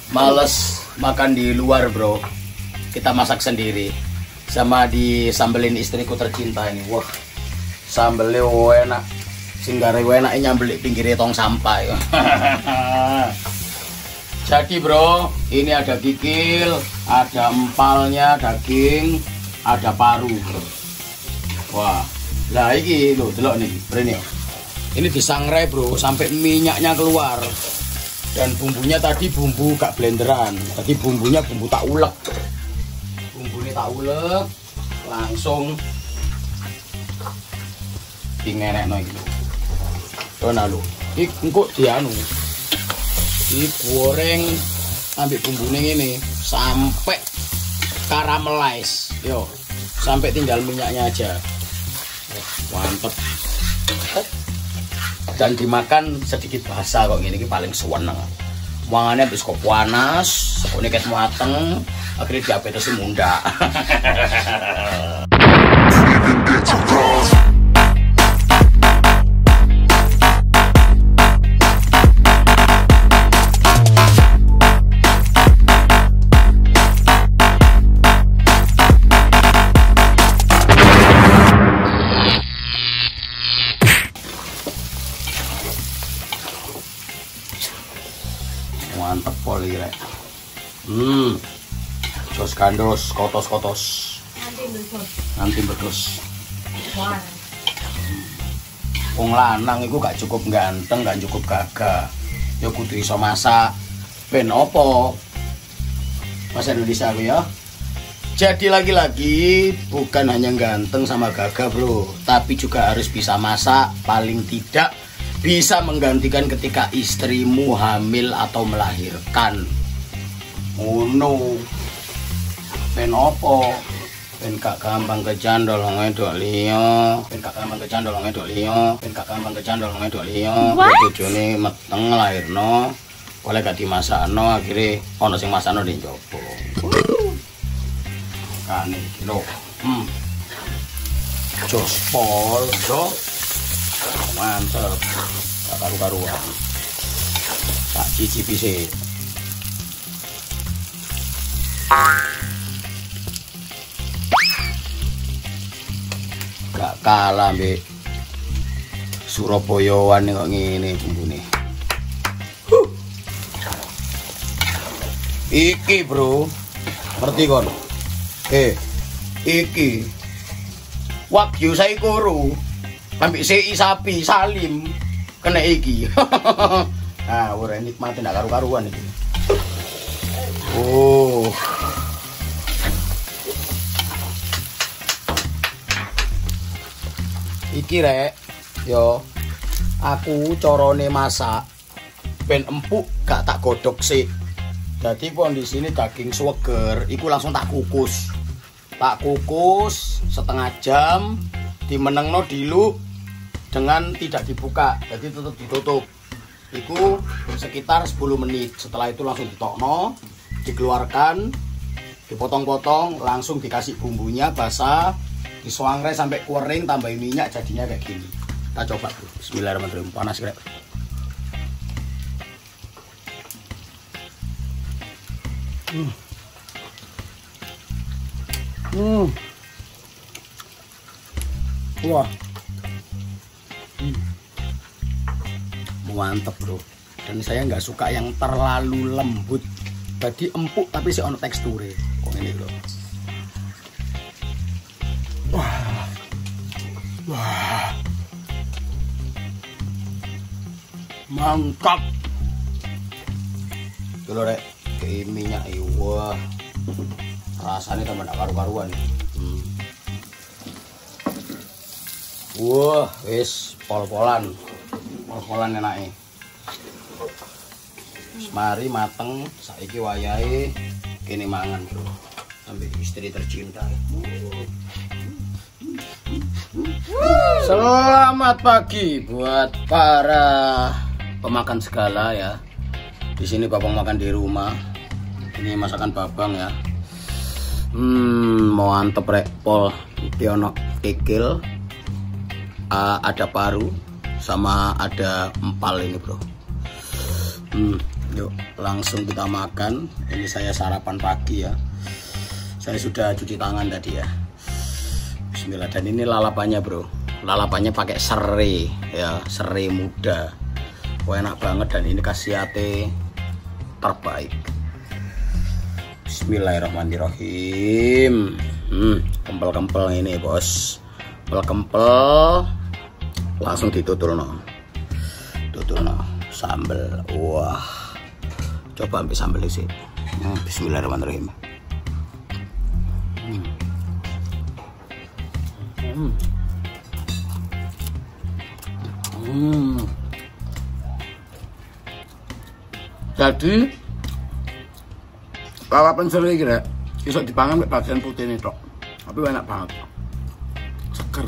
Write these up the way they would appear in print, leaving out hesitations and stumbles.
males makan di luar bro, kita masak sendiri. Sama disambelin istriku tercinta ini. Wah, sambelnya enak, singgare enak nyambel pinggirnya tong sampah ya. Jadi bro, ini ada kikil, ada empalnya, daging, ada paru bro. Wah, lah ini lo delok nih, ini. Ini disangrai bro, sampai minyaknya keluar. Dan bumbunya tadi bumbu gak blenderan, tadi bumbunya bumbu tak ulek. Bumbunya tak ulek, langsung dingenekno iki lho. Ono lho, iki engko dianu. Digoreng ambil bumbunya ini sampai karamelize, yo, sampai tinggal minyaknya aja. Mantep. Dan dimakan sedikit basah kok gini paling seneng. Wangannya habis kok panas, ini kayak mateng, akhirnya diabetesnya munda. Mantep poli rek. Jos gandos kotos-kotos. Nanti bedos. Wong lanang iku gak cukup ganteng, gak cukup gagah. Ya kudu iso masak. Ben opo? Mas Indonesia aku ya. Jadi lagi-lagi bukan hanya ganteng sama gagah bro, tapi juga harus bisa masak, paling tidak bisa menggantikan ketika istrimu hamil atau melahirkan. Ngono. Ben opo? Ben gak gampang kecandol wong wedok liya. Ben gak gampang kecandol wong wedok liya. Ben gak gampang kecandol wong wedok liya. Bojone meteng lairno, oleh gak dimasakno, akhire ana sing masakno di njaba. Kan iki lho. Jos pol, bro. Mantap, tak karu-karuan. Tak cicipi sih. Gak kalah mbek Surabayaan kok ngene bumbune. Iki bro, ngerti kon? Iki Wagyu Saikoro. Ambil CI sapi Salim kena iki. Nah, ora nikmatin gak karu-karuan iki. Oh. Iki rek, yo. Aku carane masak ben empuk gak tak godhog sik. Jadi kondisine daging suweger iku langsung tak kukus. Tak kukus setengah jam, dimenengno dilu dengan tidak dibuka, jadi tetap ditutup. Itu sekitar 10 menit. Setelah itu langsung ditokno, dikeluarkan, dipotong-potong, langsung dikasih bumbunya basah, disuangre sampai kering, tambahin minyak, jadinya kayak gini. Kita coba dulu. Bismillahirrahmanirrahim. Panas rek. Wah. Mantep bro. Dan saya nggak suka yang terlalu lembut, jadi empuk tapi sih ono teksture. Kok ini bro. Wah. Wah. Mantap. Dulu rek, kayak minyak wah. Rasanya tambah gak karu-karuan. Wah, wis pol-polan. Pol-polan enake. Mari mateng, saiki wayahe kene mangan, bro. Sampai istri tercinta. Selamat pagi buat para pemakan segala ya. Di sini Babang makan di rumah. Ini masakan Babang ya. Mau antep rek pol pionok kikil, ada paru sama ada empal ini bro. Yuk langsung kita makan. Ini saya sarapan pagi ya. Saya sudah cuci tangan tadi ya. Bismillah. Dan ini lalapannya bro. Lalapannya pakai serai ya, serai muda. Wah, enak banget dan ini khasiatnya terbaik. Bismillahirrahmanirrahim. Kempel-kempel ini bos. Kempel-kempel langsung ditutulno. Tutulno sambel. Wah. Coba ambil sambel sih. Bismillahirrahmanirrahim. Jadi lalapan serai kira bisa dipangan bagian putih ini tok, tapi enak banget, seger.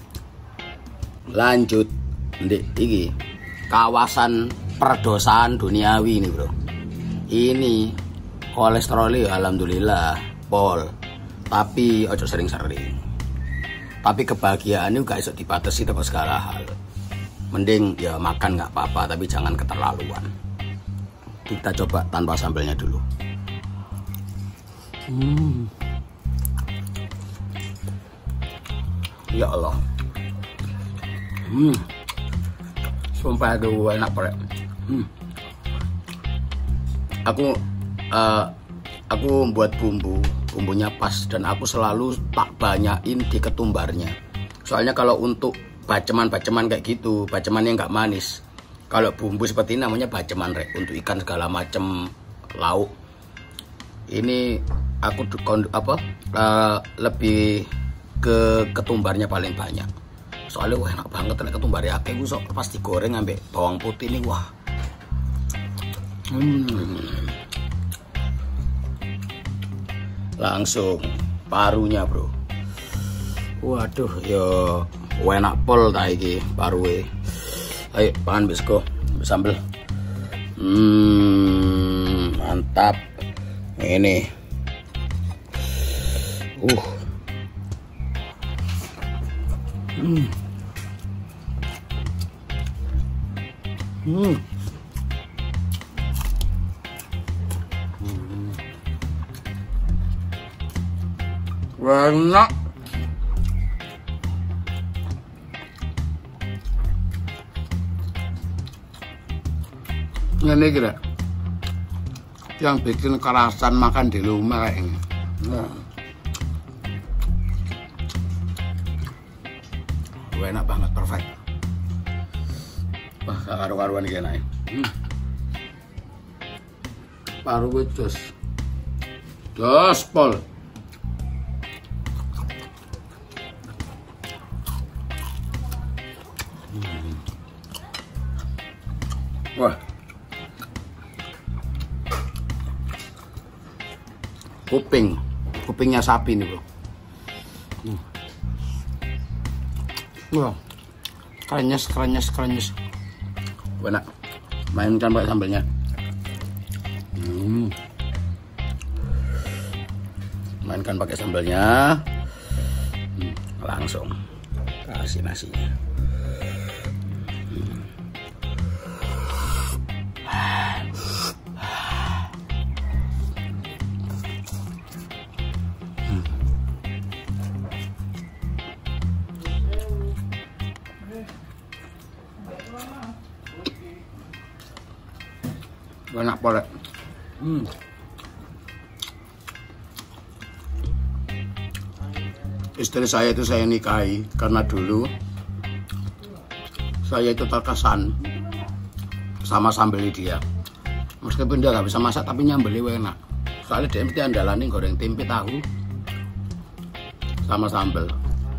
Lanjut, ndek iki kawasan perdosaan duniawi ini bro. Ini kolesterol ya alhamdulillah pol, tapi ojo sering-sering. Tapi kebahagiaan itu gak bisa dibatasi dengan segala hal. Mending ya makan nggak apa-apa, tapi jangan keterlaluan. Kita coba tanpa sambelnya dulu. Ya Allah. Sumpah aduh enak banget. Aku buat bumbunya pas dan aku selalu tak banyakin di ketumbarnya. Soalnya kalau untuk baceman kayak gitu, baceman yang nggak manis. Kalau bumbu seperti ini namanya baceman rek, untuk ikan segala macam lauk. Ini aku lebih ke ketumbarnya paling banyak. Soalnya wah enak banget nek ketumbar ya akeh sok pasti goreng ambek bawang putih ini wah. Langsung parunya bro. Waduh yo enak pol ta iki paruwe. Ayo pangan bisko sambel. Mantap. Ini. Enak. Ini kira yang bikin kerasan makan di rumah kayak ini. Enak banget, perfect. Wah, karu-karuan iki enak. Paru gue jos pol. Wah. Kupingnya sapi nih bro. Wah, krenyes. Enak. Mainkan pakai sambelnya. Mainkan pakai sambelnya. Langsung kasih nasinya. Enak boleh. Istri saya itu saya nikahi karena dulu saya itu terkesan sama sambelnya dia. Meskipun dia nggak bisa masak tapi nyambelnya enak. Soalnya dia mesti andalane goreng tempe tahu sama sambel.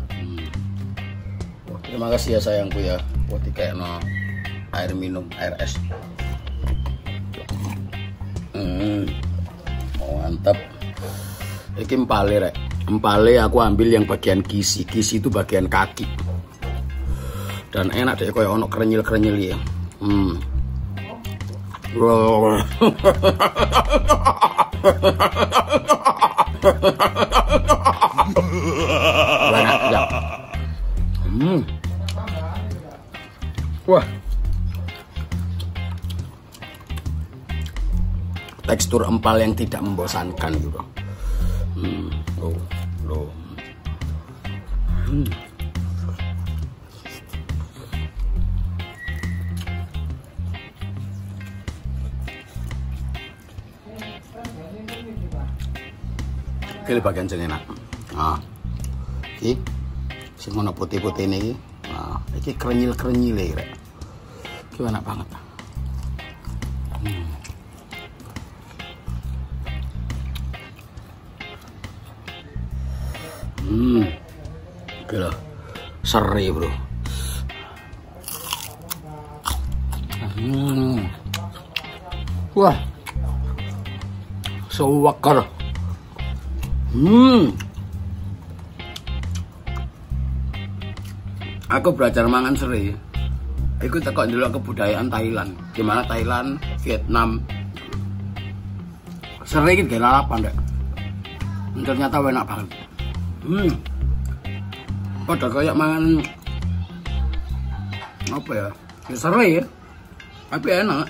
Terima kasih ya sayangku ya. Buat kayak air minum, air es. Mantap. Ini empale rek. Empale aku ambil yang bagian kisi. Kisi itu bagian kaki. Dan enak deh kayak ono krenyil-krenyil ya. Enak ya. Wah. tekstur empal yang tidak membosankan gitu. Loh. Ini bagian sing enak. Nah, iki sing ono putih-putih ini. Nah, iki krenyil-krenyil rek. Iki enak banget. Gila. Seri, bro. Wah. Sewaker. Aku belajar mangan seri. Aku tekok dulu kebudayaan Thailand. Gimana Thailand, Vietnam. Seri gitu kayak lalapan deh. Ternyata enak banget. Pada kayak mangan apa ya? Ya seri ya. Tapi enak.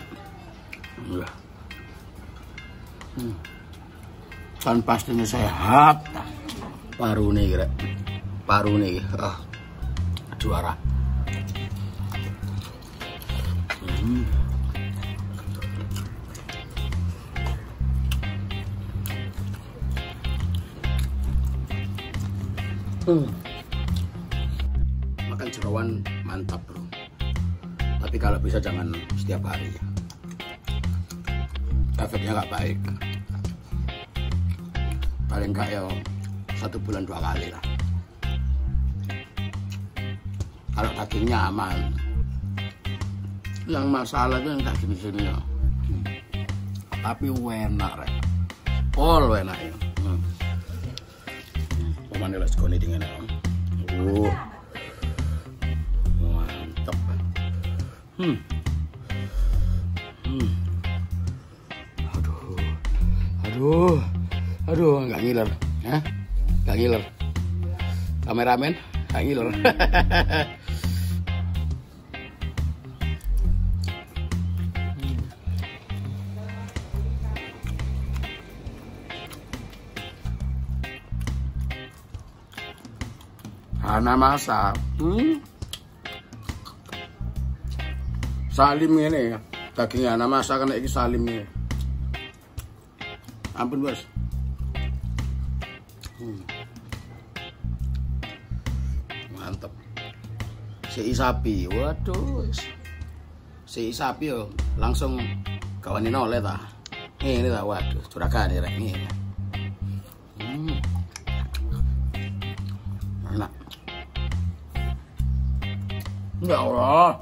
Kan pastinya sehat. Paru nih, juara. Makan jerawan mantap, bro. Tapi kalau bisa jangan setiap hari ya. Efeknya nggak baik. Paling nggak ya 1 bulan 2 kali lah. Kalau dagingnya aman. Yang masalah itu yang daging sini ya. Tapi enak rek. Pol enak ya. Pemane let's go nih dengan mantap. Aduh, nggak ngiler, ya? Nggak ngiler. Kameramen, nggak ngiler. Hanamasa, salim ini ya, dagingnya Hanamasa kan ini salim ini. Ampun bos. Mantap. Si sapi, waduh. Si sapi yo langsung kawanin oleh ta. Ini ta, waduh, curagan ya ini. Enak. Ya Allah.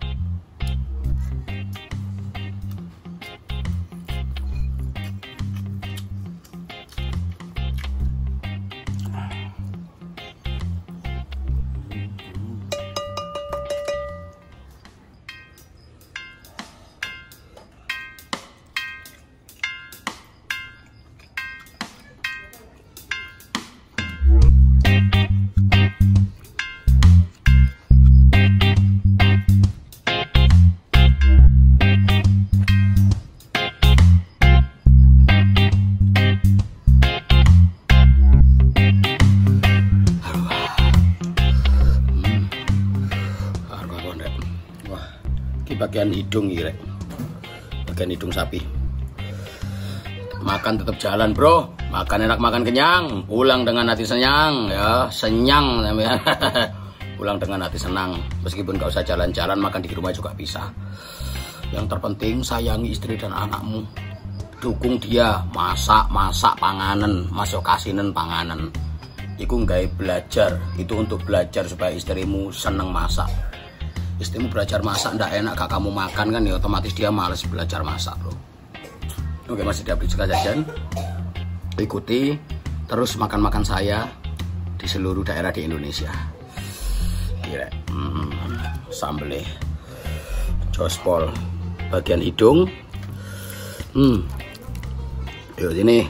Bagian hidung ya, bagian hidung sapi. Makan tetap jalan, bro. Makan enak, makan kenyang. Pulang dengan hati senyang, ya, senyang. Pulang dengan hati senang. Meskipun gak usah jalan-jalan, makan di rumah juga bisa. Yang terpenting sayangi istri dan anakmu. Dukung dia, masak panganan, masuk kasinen panganan. Iku nggak belajar, itu untuk belajar supaya istrimu seneng masak. Istrimu belajar masak ndak enak gak kamu makan kan ya otomatis dia males belajar masak, bro. Oke, masih di update jajan. Ikuti terus makan-makan saya di seluruh daerah di Indonesia. Gila. Sambelnya jospol bagian hidung. Yuk sini.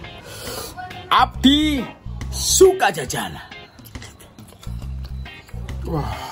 Abdi suka jajan. Wah.